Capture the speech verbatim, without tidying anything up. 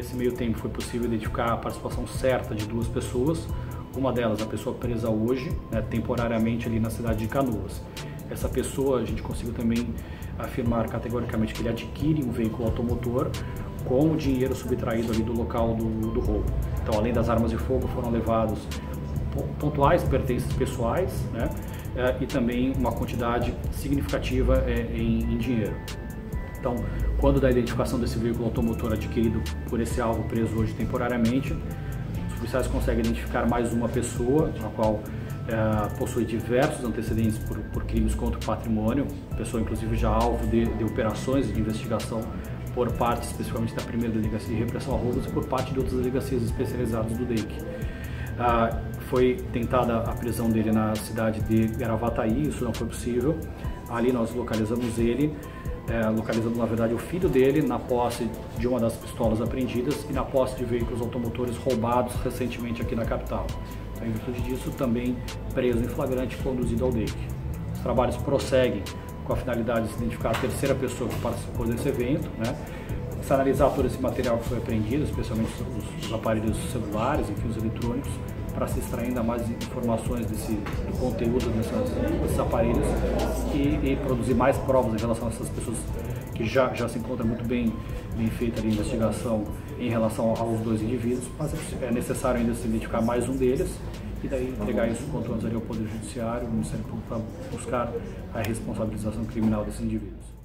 Nesse meio tempo foi possível identificar a participação certa de duas pessoas, uma delas a pessoa presa hoje, né, temporariamente ali na cidade de Canoas. Essa pessoa a gente conseguiu também afirmar categoricamente que ele adquire um veículo automotor com o dinheiro subtraído ali do local do, do roubo. Então, além das armas de fogo, foram levados pontuais pertences pessoais, né, e também uma quantidade significativa em, em dinheiro. Então, quando da identificação desse veículo automotor adquirido por esse alvo preso hoje temporariamente, os policiais conseguem identificar mais uma pessoa, a qual é, possui diversos antecedentes por, por crimes contra o patrimônio, pessoa inclusive já alvo de, de operações de investigação por parte especificamente da primeira Delegacia de Repressão a Roubos e por parte de outras delegacias especializadas do D E I C. Ah, foi tentada a prisão dele na cidade de Gravataí, isso não foi possível. Ali nós localizamos ele, é, localizamos na verdade o filho dele na posse de uma das pistolas apreendidas e na posse de veículos automotores roubados recentemente aqui na capital. Então, em virtude disso, também preso em flagrante e conduzido ao D E I C. Os trabalhos prosseguem com a finalidade de se identificar a terceira pessoa que participou desse evento, né? Se analisar todo esse material que foi apreendido, especialmente os, os aparelhos celulares, enfim, os eletrônicos, para se extrair ainda mais informações desse, do conteúdo dessas, desses aparelhos e, e produzir mais provas em relação a essas pessoas que já, já se encontram muito bem, bem feita a investigação em relação aos dois indivíduos, mas é necessário ainda se identificar mais um deles e daí entregar isso quanto antes ao Poder Judiciário, o Ministério Público, para buscar a responsabilização criminal desses indivíduos.